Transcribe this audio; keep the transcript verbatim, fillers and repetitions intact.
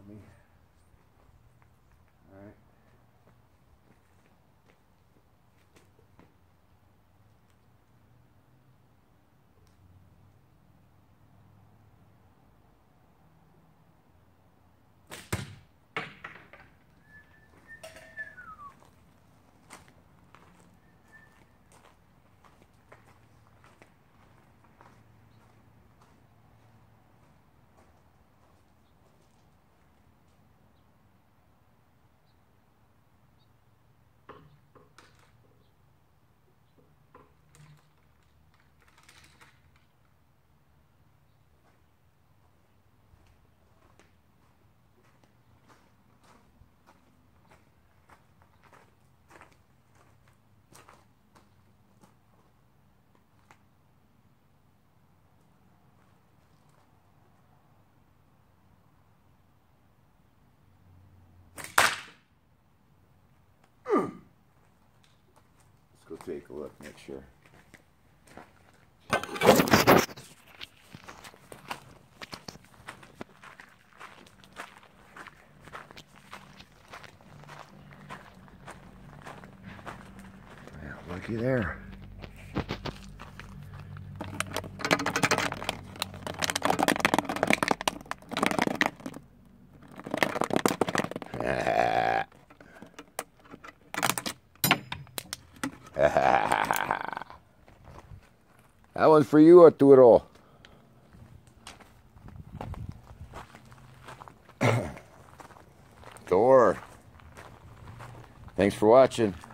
me. All right. Let's go take a look, make sure. Yeah, looky there. That one's for you, Arturo. Thor. Thanks for watching.